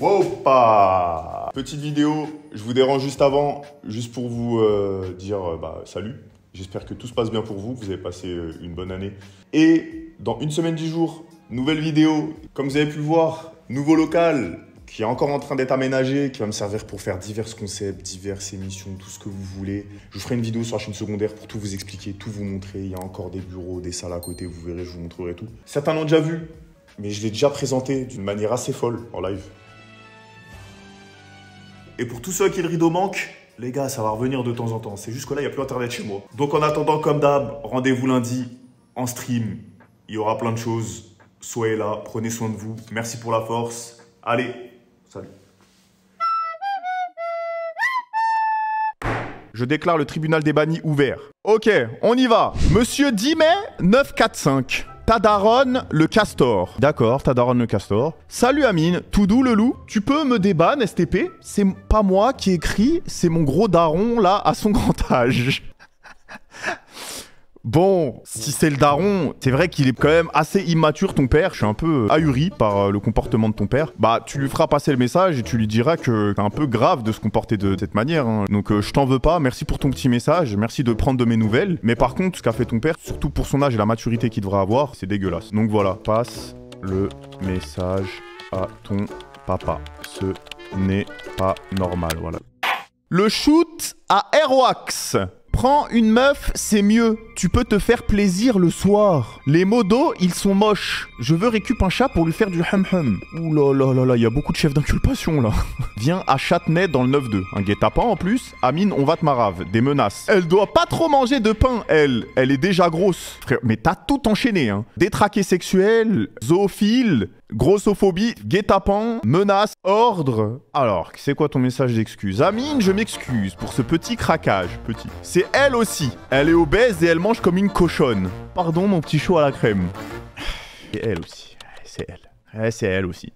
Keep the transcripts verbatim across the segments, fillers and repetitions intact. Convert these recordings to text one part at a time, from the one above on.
Wopa! Petite vidéo, je vous dérange juste avant, juste pour vous euh, dire euh, bah, salut. J'espère que tout se passe bien pour vous, vous avez passé euh, une bonne année. Et dans une semaine dix jours, nouvelle vidéo. Comme vous avez pu le voir, nouveau local qui est encore en train d'être aménagé, qui va me servir pour faire divers concepts, diverses émissions, tout ce que vous voulez. Je vous ferai une vidéo sur la chaîne secondaire pour tout vous expliquer, tout vous montrer. Il y a encore des bureaux, des salles à côté, vous verrez, je vous montrerai tout. Certains l'ont déjà vu, mais je l'ai déjà présenté d'une manière assez folle en live. Et pour tous ceux qui le rideau manque, les gars, ça va revenir de temps en temps. C'est juste que là, il n'y a plus internet chez moi. Donc en attendant, comme d'hab, rendez-vous lundi en stream. Il y aura plein de choses. Soyez là, prenez soin de vous. Merci pour la force. Allez, salut. Je déclare le tribunal des bannis ouvert. Ok, on y va. Monsieur dix mai neuf cent quarante-cinq. Tadaron le castor. D'accord, Tadaron le castor. Salut Amine, tout doux le loup. Tu peux me déban, S T P? C'est pas moi qui écris, c'est mon gros daron là à son grand âge. Bon, si c'est le daron, c'est vrai qu'il est quand même assez immature ton père. Je suis un peu ahuri par le comportement de ton père. Bah, tu lui feras passer le message et tu lui diras que c'est un peu grave de se comporter de cette manière. Hein. Donc, euh, je t'en veux pas. Merci pour ton petit message. Merci de prendre de mes nouvelles. Mais par contre, ce qu'a fait ton père, surtout pour son âge et la maturité qu'il devrait avoir, c'est dégueulasse. Donc voilà, passe le message à ton papa. Ce n'est pas normal, voilà. Le shoot à Airwax. Prends une meuf, c'est mieux. Tu peux te faire plaisir le soir. Les modos, ils sont moches. Je veux récup un chat pour lui faire du hum-hum. Ouh là là là là, il y a beaucoup de chefs d'inculpation là. Viens à Châtenay dans le neuf deux. Un guet-apens en plus. Amine, on va te marave. Des menaces. Elle doit pas trop manger de pain, elle. Elle est déjà grosse. Frère, mais t'as tout enchaîné, hein. Détraqué sexuel, zoophile, grossophobie, guet-apens, menaces, ordre. Alors, c'est quoi ton message d'excuse? Amine, je m'excuse pour ce petit craquage. Petit. C'est elle aussi. Elle est obèse et elle mange comme une cochonne. Pardon, mon petit chaud à la crème. Et elle aussi. C'est elle. Ouais, c'est elle aussi.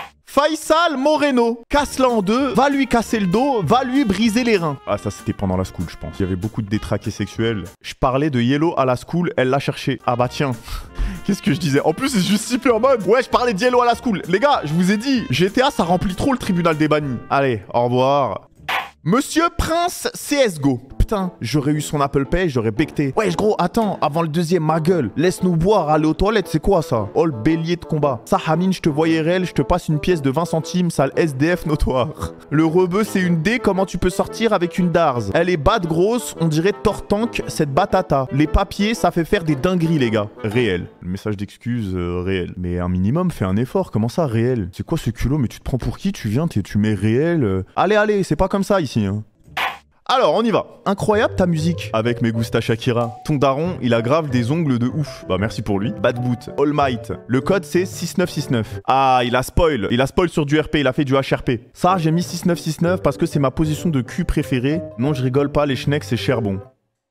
Faisal Moreno, casse-la en deux, va lui casser le dos, va lui briser les reins. Ah, ça c'était pendant la school, je pense. Il y avait beaucoup de détraqués sexuels. Je parlais de Yellow à la school, elle l'a cherché. Ah bah tiens. Qu'est-ce que je disais? En plus, c'est juste sifflé en mode. Ouais, je parlais de Yellow à la school. Les gars, je vous ai dit, G T A, ça remplit trop le tribunal des bannis. Allez, au revoir. Monsieur Prince C S G O. Putain, j'aurais eu son Apple Pay, j'aurais becté. Wesh gros, attends, avant le deuxième, ma gueule. Laisse-nous boire, aller aux toilettes, c'est quoi ça? Oh le bélier de combat. Ça, Hamine, je te voyais réel, je te passe une pièce de vingt centimes, sale S D F notoire. Le rebeu, c'est une D, comment tu peux sortir avec une darze? Elle est bad grosse, on dirait Tortank, cette batata. Les papiers, ça fait faire des dingueries, les gars. Réel. Le message d'excuse, euh, réel. Mais un minimum, fais un effort, comment ça, réel? C'est quoi ce culot? Mais tu te prends pour qui? Tu viens, tu mets réel euh... Allez, allez, c'est pas comme ça ici, hein. Alors, on y va. Incroyable ta musique avec mes Gusta Shakira. Ton daron, il a grave des ongles de ouf. Bah merci pour lui. Bad Boot, All Might. Le code c'est six neuf six neuf. Ah, il a spoil. Il a spoil sur du R P, il a fait du H R P. Ça, j'ai mis six neuf six neuf parce que c'est ma position de cul préférée. Non, je rigole pas, les schnecks, c'est cher bon.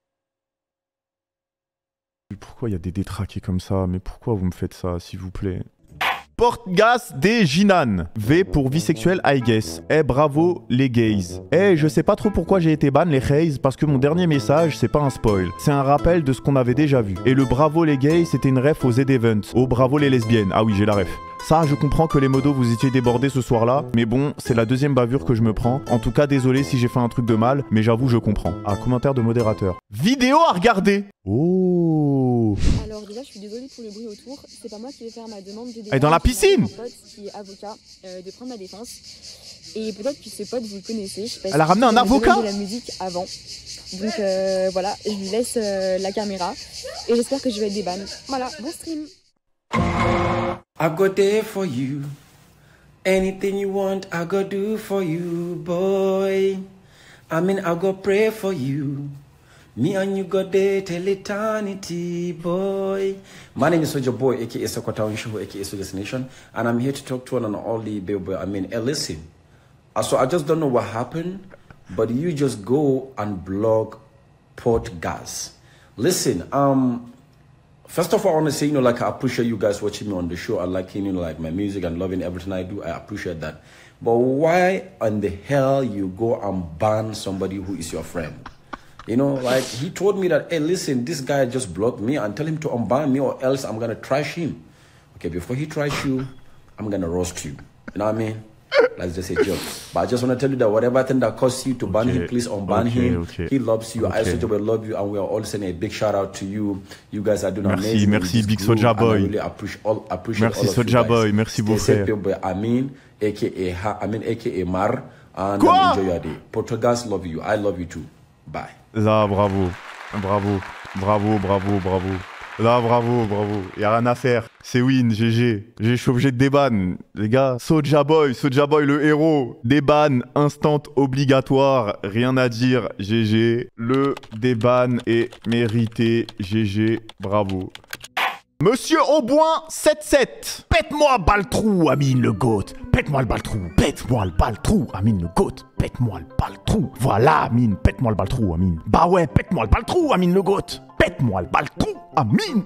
Pourquoi il y a des détraqués comme ça? Mais pourquoi vous me faites ça, s'il vous plaît? Portgas des Jinan. V pour vie sexuelle, I guess. Eh, bravo les gays. Eh, je sais pas trop pourquoi j'ai été ban les gays, parce que mon dernier message, c'est pas un spoil. C'est un rappel de ce qu'on avait déjà vu. Et le bravo les gays, c'était une ref aux Z-Events. Oh, bravo les lesbiennes. Ah oui, j'ai la ref. Ça, je comprends que les modos vous étiez débordés ce soir-là, mais bon, c'est la deuxième bavure que je me prends. En tout cas, désolé si j'ai fait un truc de mal, mais j'avoue, je comprends. Ah, commentaire de modérateur. Vidéo à regarder. Oh. Alors déjà, je suis désolée pour le bruit autour. C'est pas moi qui vais faire ma demande de défense. Elle est dans la piscine. Mon pote qui est avocat euh, de prendre ma défense. Et peut-être que ce pote vous le connaissez. Je sais pas. Elle a ramené un avocat. De la musique avant. Donc euh, voilà, je lui laisse euh, la caméra et j'espère que je vais être déban. Voilà, bon stream. I go there for you. Anything you want, I go do for you, boy. I mean, I go pray for you. Me and you go there till eternity, boy. My name is Soja Boy, aka Sokota Show, aka Soja Nation, and I'm here to talk to one and all the baby. I mean, hey, listen. Uh, so I just don't know what happened, but you just go and blog Portgas. Listen, um. First of all, I want to say, you know, like, I appreciate you guys watching me on the show. I like, you know, like, my music and loving everything I do. I appreciate that. But why in the hell you go and ban somebody who is your friend? You know, like, he told me that, hey, listen, this guy just blocked me and tell him to unban me or else I'm going to trash him. Okay, before he trash you, I'm going to roast you. You know what I mean? That's just a joke. But I just want to tell you that whatever thing that costs you to ban Okay. him, please unban Okay, him. okay. He loves you. I Okay. also love you, and we are all sending a big shout out to you. You guys are doing Merci, amazing. merci, in this Big group, Soulja and I Boy. really appreciate all, appreciate Merci, all of you Soulja guys. Boy. Merci, beau Stay frère. safe, boy. Amin, aka Ha, Amin, aka Mar, and Quoi? um, enjoy your day. Portugals love you. I love you too. Bye. Là, bravo. Bravo. Bravo, bravo, bravo. Là, bravo, bravo. Y'a rien à faire. C'est win, G G. Je suis obligé de déban. Les gars, Soulja Boy, Soulja Boy, le héros. Déban, instant obligatoire. Rien à dire, G G. Le déban est mérité, G G. Bravo. Monsieur Auboin sept sept. Pète-moi Baltrou, Amine le goat. Pète-moi le Baltrou. Pète-moi le Baltrou, Amine le goat. Pète-moi le Baltrou. Voilà, Amine. Pète-moi le Baltrou, Amine. Bah ouais, pète-moi le Baltrou, Amine le goat. Pète-moi le Baltrou, Amine.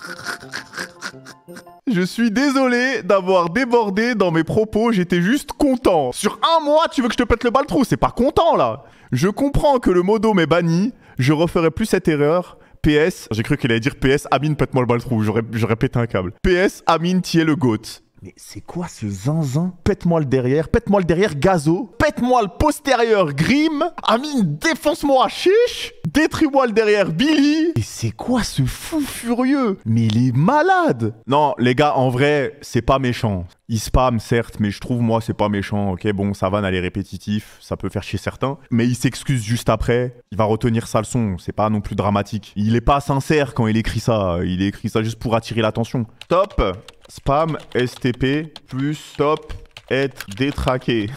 Je suis désolé d'avoir débordé dans mes propos, j'étais juste content. Sur un mois, tu veux que je te pète le baltrou, c'est pas content là. Je comprends que le modo m'est banni, je referai plus cette erreur. P S, j'ai cru qu'il allait dire P S, Amine pète-moi le baltrou, j'aurais j'aurais pété un câble. P S, Amine, tu es le goat. Mais c'est quoi ce zinzin? Pète-moi le derrière, pète-moi le derrière, Gazo. Pète-moi le postérieur, Grim. Amine, défonce-moi, Chiche. Détruis-moi le derrière, Billy. Et c'est quoi ce fou furieux? Mais il est malade. Non, les gars, en vrai, c'est pas méchant. Il spam, certes, mais je trouve, moi, c'est pas méchant. Ok, bon, sa vanne, elle est répétitif. Ça peut faire chier certains. Mais il s'excuse juste après. Il va retenir sa leçon. C'est pas non plus dramatique. Il est pas sincère quand il écrit ça. Il écrit ça juste pour attirer l'attention. Top. Spam, S T P, plus top, être détraqué.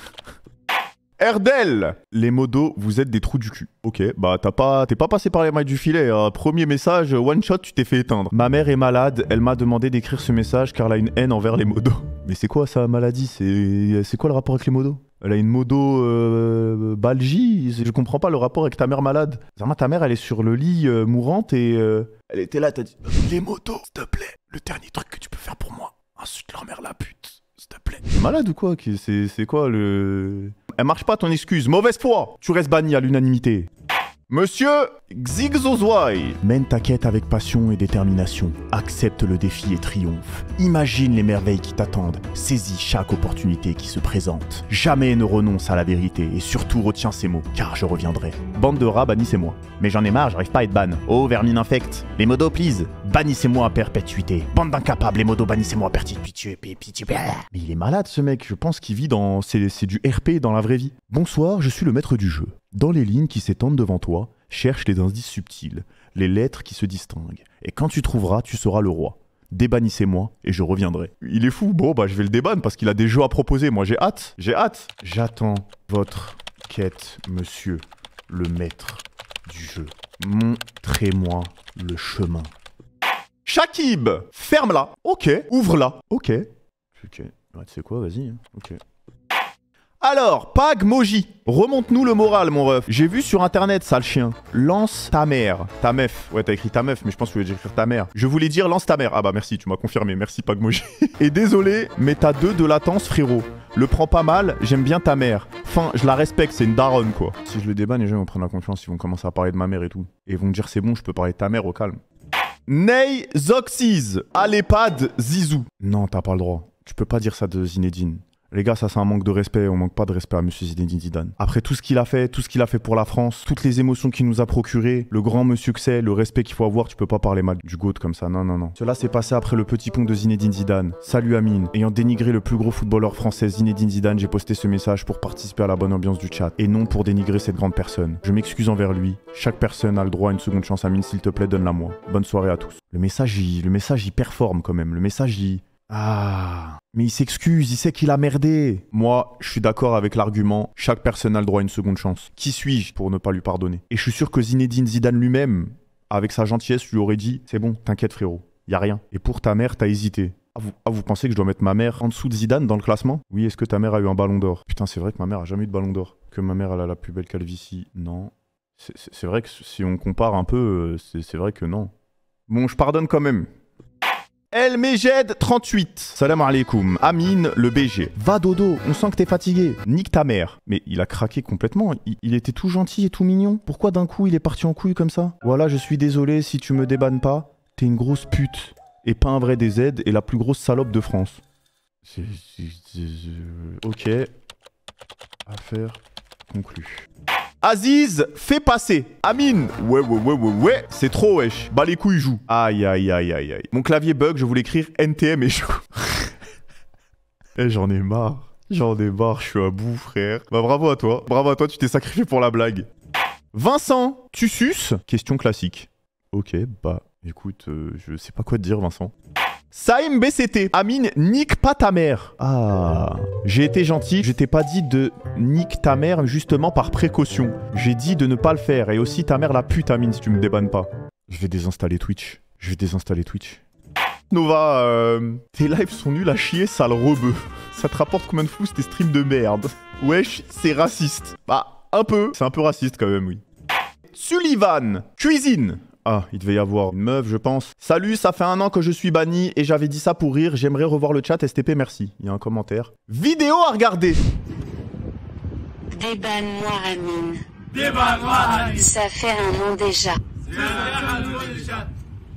Erdel, les modos, vous êtes des trous du cul. Ok, bah t'as pas, t'es pas passé par les mailles du filet. Hein. Premier message, one shot, tu t'es fait éteindre. Ma mère est malade, elle m'a demandé d'écrire ce message car elle a une haine envers les modos. Mais c'est quoi sa maladie? C'est, c'est quoi le rapport avec les modos? Elle a une modo euh, balgie. Je comprends pas le rapport avec ta mère malade. Vraiment, ta mère, elle est sur le lit euh, mourante et euh, elle était là, t'as dit les modos, s'il te plaît, le dernier truc que tu peux faire pour moi, insulte leur mère la pute, s'il te plaît. Malade ou quoi? C'est, c'est quoi le... Elle marche pas ton excuse, mauvaise foi. Tu restes banni à l'unanimité. Monsieur Xigzozwai. Mène ta quête avec passion et détermination. Accepte le défi et triomphe. Imagine les merveilles qui t'attendent. Saisis chaque opportunité qui se présente. Jamais ne renonce à la vérité et surtout retiens ces mots, car je reviendrai. Bande de rats, bannissez-moi. Mais j'en ai marre, j'arrive pas à être ban. Oh, vermine infecte. Les modos, please. Bannissez-moi à perpétuité. Bande d'incapables, les modos, bannissez-moi à perpétuité. Mais il est malade ce mec, je pense qu'il vit dans... C'est, c'est du R P dans la vraie vie. Bonsoir, je suis le maître du jeu. Dans les lignes qui s'étendent devant toi, cherche les indices subtils, les lettres qui se distinguent. Et quand tu trouveras, tu seras le roi. Débannissez-moi et je reviendrai. Il est fou. Bon, bah je vais le déban parce qu'il a des jeux à proposer. Moi, j'ai hâte. J'ai hâte. J'attends votre quête, monsieur le maître du jeu. Montrez-moi le chemin. Shakib, ferme-la. Ok. Ouvre-la. Ok. Ok. Ouais, tu sais quoi, vas-y. Hein. Ok. Alors, Pag Moji, remonte-nous le moral, mon ref. J'ai vu sur internet, sale chien. Lance ta mère. Ta meuf. Ouais, t'as écrit ta meuf, mais je pense que tu voulais écrire ta mère. Je voulais dire lance ta mère. Ah bah merci, tu m'as confirmé. Merci, Pag Moji. Et désolé, mais t'as deux de latence, frérot. Le prends pas mal, j'aime bien ta mère. Enfin, je la respecte, c'est une daronne, quoi. Si je le débanne, les gens vont prendre la confiance, ils vont commencer à parler de ma mère et tout. Et ils vont me dire, c'est bon, je peux parler de ta mère au calme. Ney Zoxiz, à l'EHPAD, Zizou. Non, t'as pas le droit. Tu peux pas dire ça de Zinedine. Les gars, ça c'est un manque de respect, on manque pas de respect à monsieur Zinedine Zidane. Après tout ce qu'il a fait, tout ce qu'il a fait pour la France, toutes les émotions qu'il nous a procurées, le grand monsieur que c'est, le respect qu'il faut avoir, tu peux pas parler mal du GOAT comme ça, non, non, non. Cela s'est passé après le petit pont de Zinedine Zidane. Salut Amine. Ayant dénigré le plus gros footballeur français Zinedine Zidane, j'ai posté ce message pour participer à la bonne ambiance du chat, et non pour dénigrer cette grande personne. Je m'excuse envers lui. Chaque personne a le droit à une seconde chance, Amine, s'il te plaît, donne-la moi. Bonne soirée à tous. Le message, il, le message, il performe quand même. Le message, il... Ah, mais il s'excuse, il sait qu'il a merdé. Moi, je suis d'accord avec l'argument, chaque personne a le droit à une seconde chance. Qui suis-je pour ne pas lui pardonner? Et je suis sûr que Zinedine Zidane lui-même, avec sa gentillesse, lui aurait dit « C'est bon, t'inquiète frérot, y a rien. » Et pour ta mère, t'as hésité. Ah vous, ah, vous pensez que je dois mettre ma mère en dessous de Zidane dans le classement? Oui, est-ce que ta mère a eu un ballon d'or? Putain, c'est vrai que ma mère a jamais eu de ballon d'or. Que ma mère, elle a la plus belle calvitie? Non. C'est vrai que si on compare un peu, c'est vrai que non. Bon, je pardonne quand même. El Mejed trente-huit. Salam alaikum. Amine, le B G. Va dodo, on sent que t'es fatigué. Nique ta mère. Mais il a craqué complètement. Il, il était tout gentil et tout mignon. Pourquoi d'un coup il est parti en couille comme ça? Voilà, je suis désolé si tu me débannes pas. T'es une grosse pute. Et pas un vrai D Z et la plus grosse salope de France. C'est, c'est, c'est, ok, Affaire conclue. Aziz, fais passer. Amine. Ouais, ouais, ouais, ouais, ouais. C'est trop, wesh. Bah les couilles joue. Aïe, aïe, aïe, aïe, aïe. Mon clavier bug, je voulais écrire N T M et joue. Eh, j'en ai marre. J'en ai marre, je suis à bout, frère. Bah bravo à toi. Bravo à toi, tu t'es sacrifié pour la blague. Vincent, tu suces? Question classique. Ok, bah écoute, euh, je sais pas quoi te dire, Vincent. Saïm B C T. Amine, nique pas ta mère. Ah, j'ai été gentil, je t'ai pas dit de nique ta mère justement par précaution. J'ai dit de ne pas le faire. Et aussi ta mère la pute, Amine, si tu me débannes pas. Je vais désinstaller Twitch. Je vais désinstaller Twitch. Nova, euh, tes lives sont nuls à chier, sale rebeu. Ça te rapporte combien de flous tes streams de merde? Wesh, c'est raciste. Bah, un peu. C'est un peu raciste quand même, oui. Sullivan, cuisine. Ah, il devait y avoir une meuf, je pense. Salut, ça fait un an que je suis banni et j'avais dit ça pour rire. J'aimerais revoir le chat. S T P, merci. Il y a un commentaire. Vidéo à regarder. Débanne-moi, Amine. Débanne-moi, Amine. Ça fait un an déjà. Ça fait un an déjà.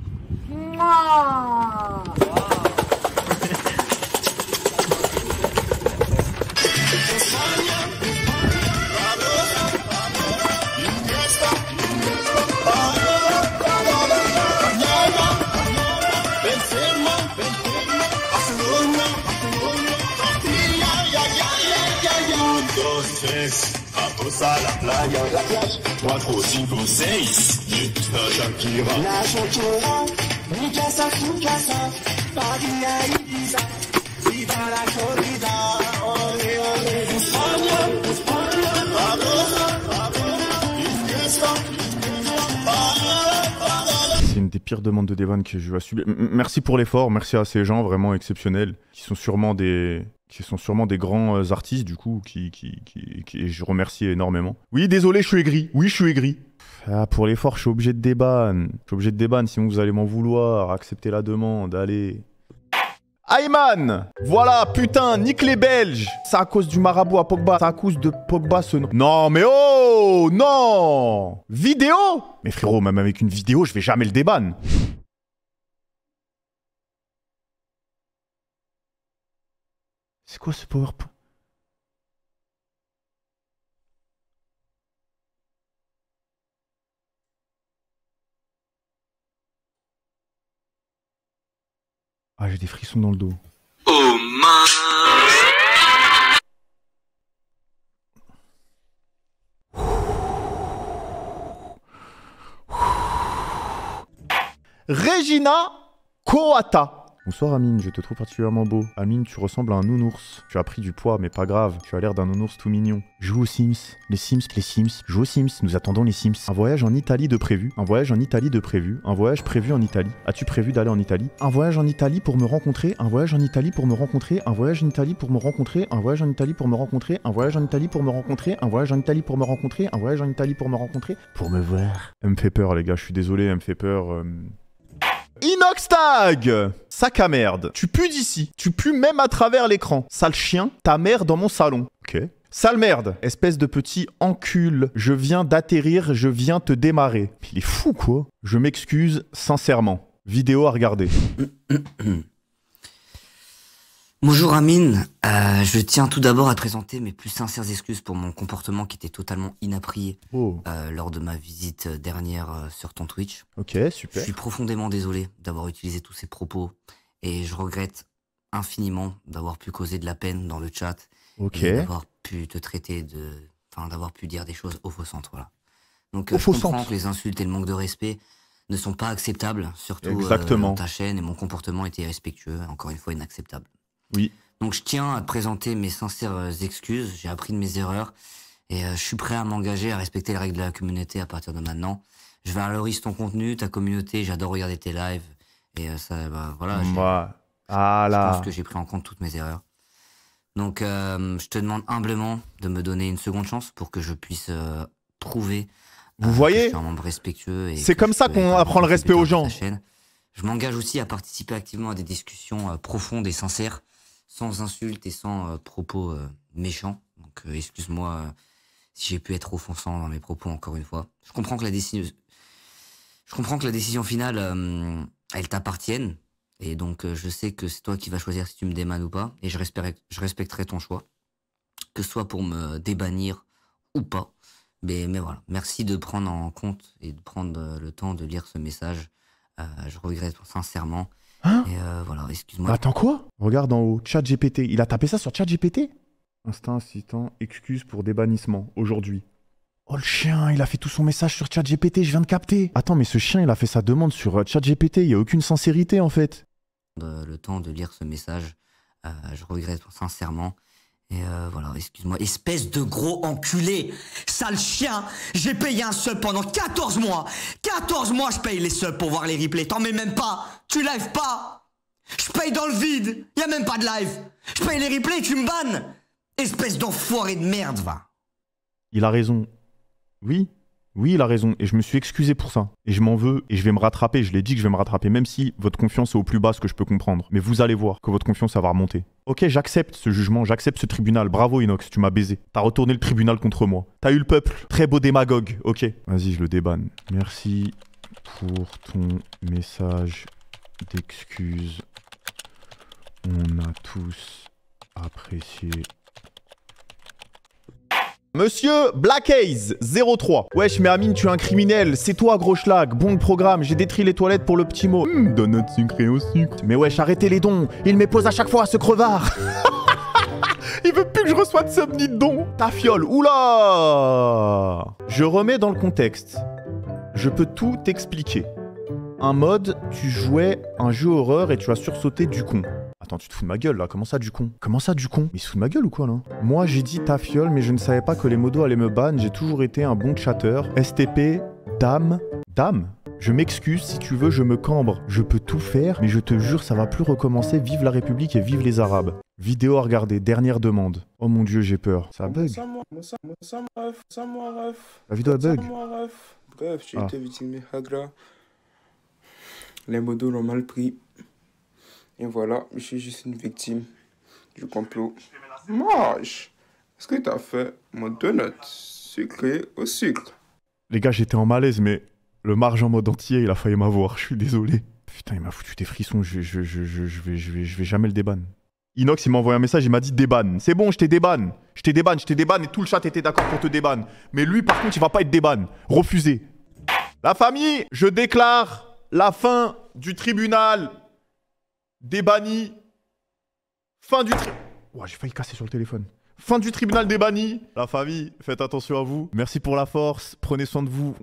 Vamos a la playa, la playa. cuatro, cinco, seis. La Shakira. La Shakira. Mi casa, tu casa. Bahía Ibiza. Viva la corrida. Ole, ole. España, España. Vamos, vamos. Fiesta. C'est une des pires demandes de déban que je vais subir. Merci pour l'effort, merci à ces gens vraiment exceptionnels qui sont sûrement des... qui sont sûrement des grands euh, artistes, du coup, qui, qui, qui, qui je remercie énormément. Oui, désolé, je suis aigri. Oui, je suis aigri. Ah, pour l'effort, je suis obligé de déban. Je suis obligé de déban, sinon vous allez m'en vouloir. Acceptez la demande, allez. Ayman! Voilà, putain, nique les Belges! C'est à cause du marabout à Pogba. C'est à cause de Pogba ce nom. Non, mais oh! Non! Vidéo? Mais frérot, même avec une vidéo, je vais jamais le déban. C'est quoi ce PowerPoint? Ah, j'ai des frissons dans le dos. Oh man. Regina Coata. Bonsoir Amine, je te trouve particulièrement beau. Amine, tu ressembles à un nounours. Tu as pris du poids, mais pas grave. Tu as l'air d'un nounours tout mignon. Joue aux Sims. Les Sims, les Sims. Joue aux Sims. Nous attendons les Sims. Un voyage en Italie de prévu. Un voyage en Italie de prévu. Un voyage prévu en Italie. As-tu prévu d'aller en Italie? Un voyage en Italie pour me rencontrer. Un voyage en Italie pour me rencontrer. Un voyage en Italie pour me rencontrer. Un voyage en Italie pour me rencontrer. Un voyage en Italie pour me rencontrer. Un voyage en Italie pour me rencontrer. Un voyage en Italie pour me rencontrer. Pour me voir. Elle me fait peur, les gars. Je suis désolé, elle me fait peur. Euh... Inoxtag! Sac à merde. Tu pues d'ici. Tu pues même à travers l'écran. Sale chien, ta mère dans mon salon. Ok. Sale merde. Espèce de petit encul. Je viens d'atterrir, je viens te démarrer. Il est fou, quoi. Je m'excuse sincèrement. Vidéo à regarder. Bonjour Amine, euh, je tiens tout d'abord à te présenter mes plus sincères excuses pour mon comportement qui était totalement inapproprié Oh. euh, lors de ma visite dernière euh, sur ton Twitch. Ok, Je super. suis profondément désolé d'avoir utilisé tous ces propos et je regrette infiniment d'avoir pu causer de la peine dans le chat Ok. et d'avoir pu te traiter de... Enfin, d'avoir pu dire des choses offensantes, voilà. Donc euh, je Offensantes. comprends que les insultes et le manque de respect ne sont pas acceptables, surtout euh, Exactement. dans ta chaîne, et mon comportement était irrespectueux, encore une fois inacceptable. Oui. Donc je tiens à te présenter mes sincères excuses, j'ai appris de mes erreurs et euh, je suis prêt à m'engager à respecter les règles de la communauté à partir de maintenant. Je valorise ton contenu, ta communauté, j'adore regarder tes lives et euh, ça, bah, voilà, j'ai- Bah. Ah je là. pense que j'ai pris en compte toutes mes erreurs. Donc euh, je te demande humblement de me donner une seconde chance pour que je puisse euh, prouver Vous euh, voyez, que je suis un membre respectueux. et c'est que comme je ça peux qu'on être un apprend le respect contributeur aux de gens. ta chaîne. Je m'engage aussi à participer activement à des discussions euh, profondes et sincères, sans insultes et sans euh, propos euh, méchants. Donc euh, excuse-moi euh, si j'ai pu être offensant dans mes propos encore une fois. Je comprends que la décision, je comprends que la décision finale, euh, elle t'appartienne. Et donc euh, je sais que c'est toi qui vas choisir si tu me démannes ou pas. Et je respecterai, je respecterai ton choix. que ce soit pour me débannir ou pas. Mais, mais voilà, merci de prendre en compte et de prendre le temps de lire ce message. Euh, je regrette sincèrement. Hein? Et euh, voilà, excuse-moi. Attends, quoi? Regarde en haut, chat G P T. Il a tapé ça sur chat G P T? Instinct assistant, excuse pour débannissement, aujourd'hui. Oh, le chien, il a fait tout son message sur chat G P T, je viens de capter. Attends, mais ce chien, il a fait sa demande sur euh, chat G P T, il n'y a aucune sincérité en fait. De, le temps de lire ce message. Euh, je regrette sincèrement. Et euh, voilà, excuse-moi. Espèce de gros enculé, sale chien. J'ai payé un sub pendant quatorze mois. quatorze mois, je paye les subs pour voir les replays. T'en mets même pas. Tu live pas. Je paye dans le vide. Y a même pas de live. Je paye les replays, tu me bannes. Espèce d'enfoiré de merde, va. Il a raison. Oui, oui, il a raison. Et je me suis excusé pour ça. Et je m'en veux. Et je vais me rattraper. Je l'ai dit que je vais me rattraper. Même si votre confiance est au plus bas, ce que je peux comprendre. Mais vous allez voir que votre confiance, ça va remonter. Ok, j'accepte ce jugement. J'accepte ce tribunal. Bravo, Inox. Tu m'as baisé. T'as retourné le tribunal contre moi. T'as eu le peuple. Très beau démagogue. Ok. Vas-y, je le débanne. Merci pour ton message d'excuse. On a tous apprécié. Monsieur Blackhaze zéro trois. Wesh, mais Amine, tu es un criminel. C'est toi, gros schlag. Bon le programme. J'ai détruit les toilettes pour le petit mot. Mmh, donut sucré au sucre. Mais wesh, arrêtez les dons. Il m'épose à chaque fois, ce crevard. Il veut plus que je reçoive de sub ni de dons. Ta fiole. Oula. Je remets dans le contexte. Je peux tout t'expliquer. Un mode, tu jouais un jeu horreur et tu as sursauté du con. Attends, tu te fous de ma gueule là, comment ça du con? Comment ça du con? Mais il se fout de ma gueule ou quoi là? Moi j'ai dit ta fiole, mais je ne savais pas que les modos allaient me ban, j'ai toujours été un bon chatter. S T P, dame, dame? Je m'excuse, si tu veux je me cambre. Je peux tout faire, mais je te jure ça va plus recommencer, vive la République et vive les Arabes. Vidéo à regarder, dernière demande. Oh mon dieu, j'ai peur. Ça bug. La vidéo a bug. Bref, j'ai Ah. été victime de Hagra. Les modos l'ont mal pris. Et voilà, je suis juste une victime du complot. Mange! Est-ce que t'as fait mon donut sucré au sucre? Les gars, j'étais en malaise, mais le marge en mode entier, il a failli m'avoir, je suis désolé. Putain, il m'a foutu des frissons, je, je, je, je, je, vais, je, vais, je vais jamais le déban. Inox, il m'a envoyé un message, il m'a dit déban. C'est bon, je t'ai déban. Je t'ai déban, je t'ai déban et tout le chat était d'accord pour te déban. Mais lui, par contre, il va pas être déban. Refusé. La famille, je déclare la fin du tribunal des bannis. Fin du tri... Ouah, j'ai failli casser sur le téléphone. Fin du tribunal des bannis. La famille, faites attention à vous. Merci pour la force. Prenez soin de vous.